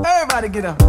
Everybody get up.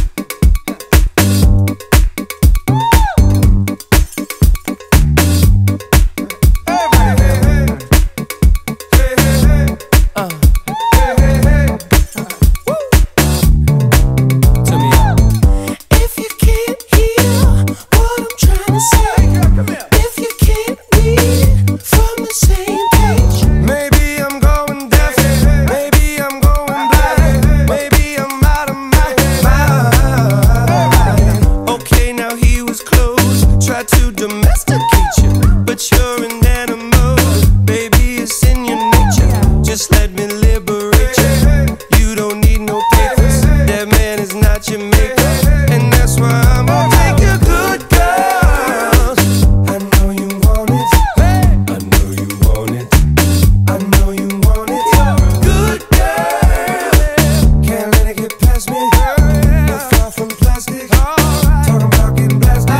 To domesticate you, but you're an animal, baby, it's in your nature. Just let me liberate you. You don't need no papers, that man is not your maker, and that's why I'm gonna take you good girls. I know you want it, I know you want it, I know you want it. Good girl, can't let it get past me. You're far from plastic, talking about getting blasted.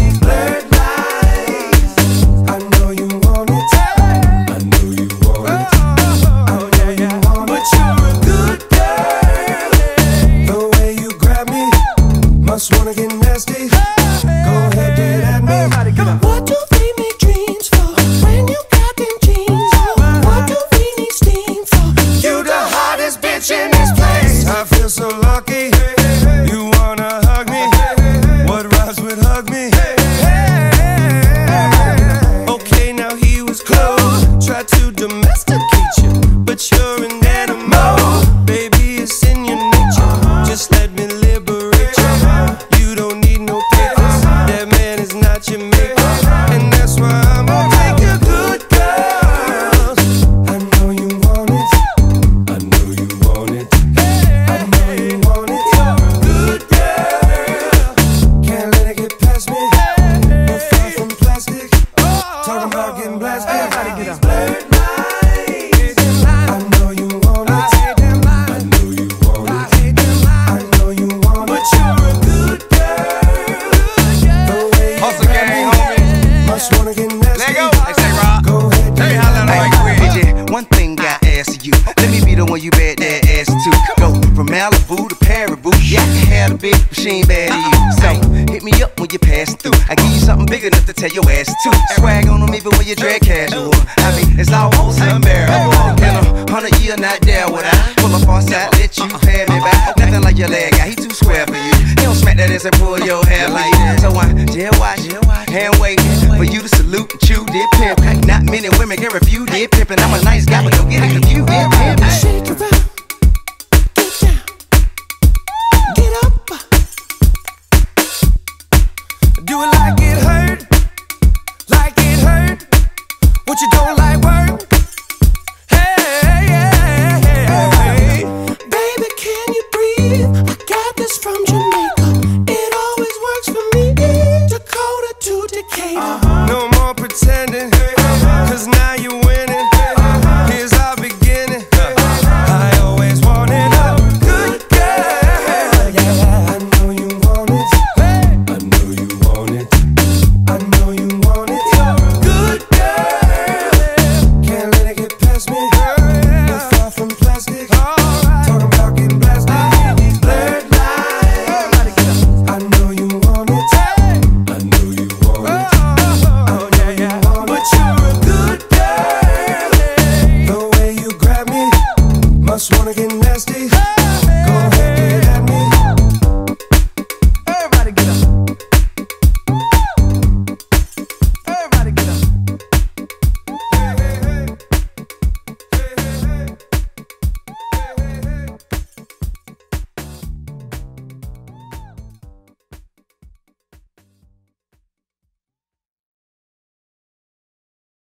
Wanna get nasty? Go ahead, get at me. What do we make dreams for when you got them jeans on? What do we need steam for? You the hottest bitch in this place. I feel so lucky. You wanna hug me? What rhymes with hug me? Okay, now he was close. Tried to domesticate you, but you're an animal, baby, it's in your nature. Just let me liberate you. You don't need no papers, that man is not your maker, and that's why I'm gonna take you good girls. I know you want it, I know you want it, I know you want it. Good girl, can't let it get past me. You're far from plastic, talking about getting blasted. Everybody get up. I know you want it, I know you want it, I know you want it. But you're a good Hustle gang, homie. must wanna get nasty. Let go. Hey, say Rob. Go ahead, Let me holler like AJ, one thing I ask you. Let me be the one you bet that ass to. Go from Malibu to Paribu. Yeah, I can have a big machine bad to you. So hit me up when you pass through. I give you something big enough to tell your ass to. Swag on them even when you drag casual. I mean, it's almost unbearable. In 100 years, not there would I pull up on side, let you pay me back. Nothing like your leg guy, he too square for you. He don't smack that ass and pull your hair like that. So I jail watch, hand waiting for you to salute and chew dip pimp. Not many women can refuse dip pimp, and I'm a nice guy, but don't get it confused. Dip pimp. Shake around, get down, get up. Do it like it hurt, like it hurt. What you don't like work?